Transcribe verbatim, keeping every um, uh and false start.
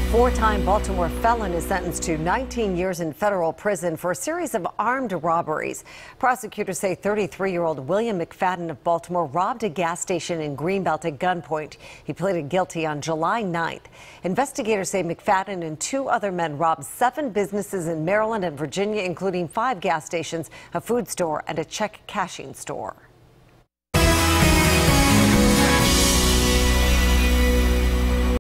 four-time Baltimore felon is sentenced to nineteen years in federal prison for a series of armed robberies. Prosecutors say thirty-three-year-old William McFadden of Baltimore robbed a gas station in Greenbelt at gunpoint. He pleaded guilty on July ninth. Investigators say McFadden and two other men robbed seven businesses in Maryland and Virginia, including five gas stations, a food store, and a check cashing store.